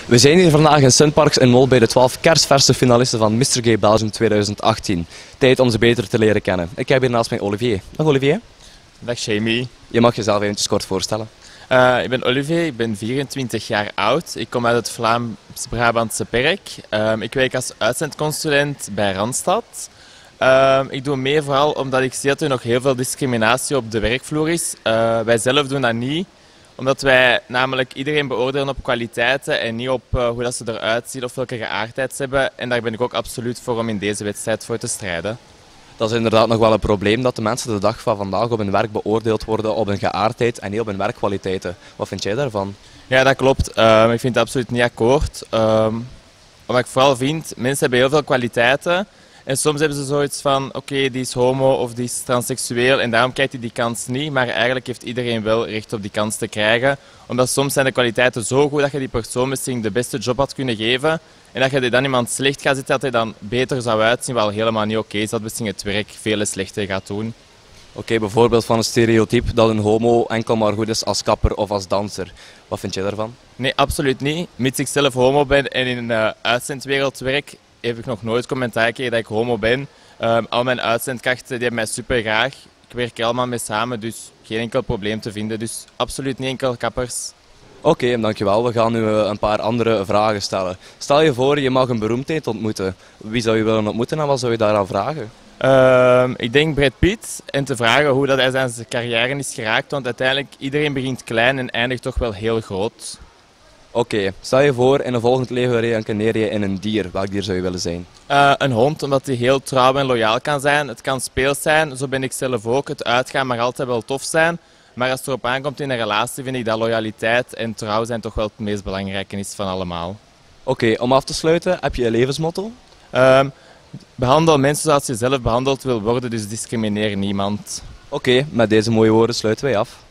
We zijn hier vandaag in Sunparks in Mol bij de 12 kerstverse finalisten van Mr. Gay Belgium 2018. Tijd om ze beter te leren kennen. Ik heb hier naast mij Olivier. Dag Olivier. Dag Jamie. Je mag jezelf eventjes kort voorstellen. Ik ben Olivier, ik ben 24 jaar oud. Ik kom uit het Vlaams-Brabantse Perk. Ik werk als uitzendconsulent bij Randstad. Ik doe mee vooral omdat ik zie dat er nog heel veel discriminatie op de werkvloer is. Wij zelf doen dat niet, omdat wij namelijk iedereen beoordelen op kwaliteiten en niet op hoe dat ze eruit zien of welke geaardheid ze hebben. En daar ben ik ook absoluut voor om in deze wedstrijd voor te strijden. Dat is inderdaad nog wel een probleem dat de mensen de dag van vandaag op hun werk beoordeeld worden op hun geaardheid en niet op hun werkkwaliteiten. Wat vind jij daarvan? Ja, dat klopt. Ik vind het absoluut niet akkoord. Wat ik vooral vind, mensen hebben heel veel kwaliteiten. En soms hebben ze zoiets van, oké, die is homo of die is transseksueel en daarom krijgt hij die kans niet. Maar eigenlijk heeft iedereen wel recht op die kans te krijgen. Omdat soms zijn de kwaliteiten zo goed dat je die persoon misschien de beste job had kunnen geven. En dat je dan iemand slecht gaat zetten, dat hij dan beter zou uitzien, wat helemaal niet oké is. Dat misschien het werk veel slechter gaat doen. Oké, bijvoorbeeld van een stereotype dat een homo enkel maar goed is als kapper of als danser. Wat vind jij daarvan? Nee, absoluut niet. Mits ik zelf homo ben en in de uitzendwereld werk, heb ik nog nooit commentaar gekregen dat ik homo ben. Al mijn uitzendkrachten die hebben mij super graag. Ik werk er allemaal mee samen, dus geen enkel probleem te vinden. Dus absoluut niet enkel kappers. Oké, dankjewel. We gaan nu een paar andere vragen stellen. Stel je voor, je mag een beroemdheid ontmoeten. Wie zou je willen ontmoeten en wat zou je daaraan vragen? Ik denk Brad Pitt en te vragen hoe dat hij zijn carrière is geraakt. Want uiteindelijk, iedereen begint klein en eindigt toch wel heel groot. Oké, stel je voor, in een volgend leven reïncarneer je in een dier. Welk dier zou je willen zijn? Een hond, omdat hij heel trouw en loyaal kan zijn. Het kan speels zijn, zo ben ik zelf ook. Het uitgaan mag altijd wel tof zijn. Maar als het erop aankomt in een relatie, vind ik dat loyaliteit en trouw zijn toch wel het meest belangrijke is van allemaal. Oké, om af te sluiten, heb je een levensmotto? Behandel mensen zoals je zelf behandeld wil worden, dus discrimineer niemand. Oké, met deze mooie woorden sluiten wij af.